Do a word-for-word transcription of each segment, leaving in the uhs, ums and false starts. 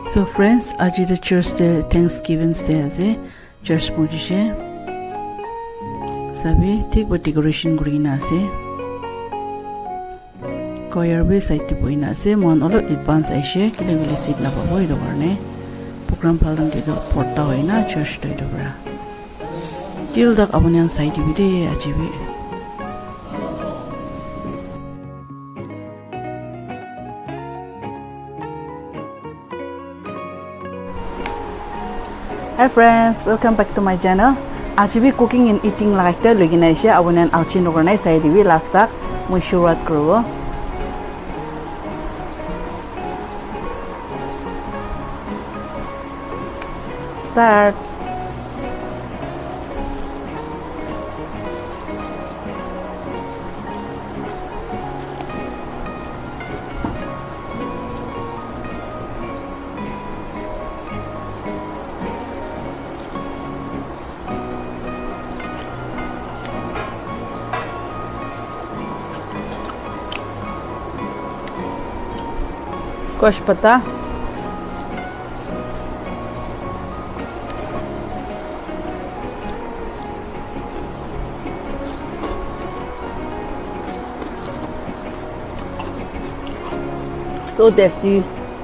So friends, aji the church day Thanksgiving day ase church pujise sabi thik ba decoration green ase choir be site boina ase mon olo advance aise kile kile seat na pabo ido karne program phalan de do porta hoina church to ido bra til dak abonian site bi de aji bi Hi friends, welcome back to my channel. Aji bi cooking and eating like that logina ishe abonan alchin organize sai dibi last tak mui shuruat korobo. Start. Squash pata, so tasty.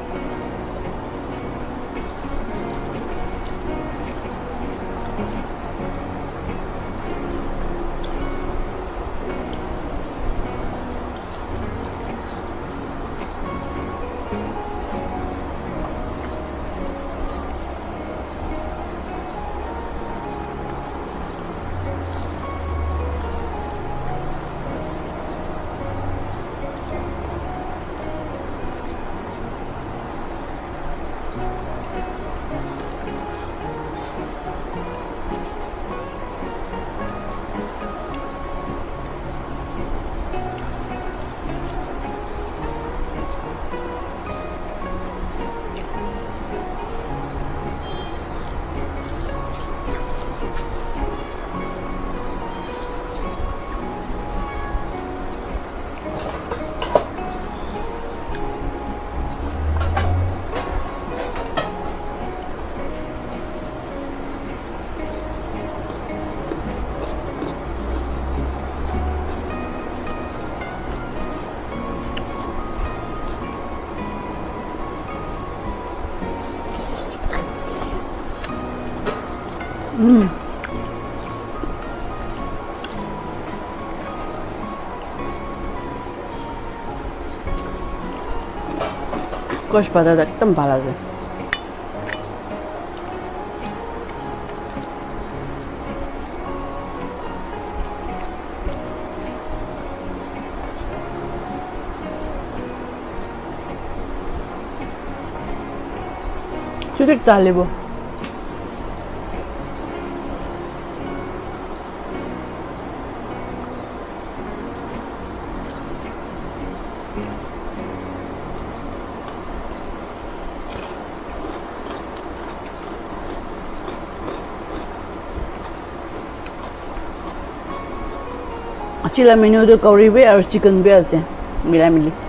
Mm. Squash patata ekdam bhalo ase. Chutik talibo. Chila menu do curry be or chicken be ase mila mili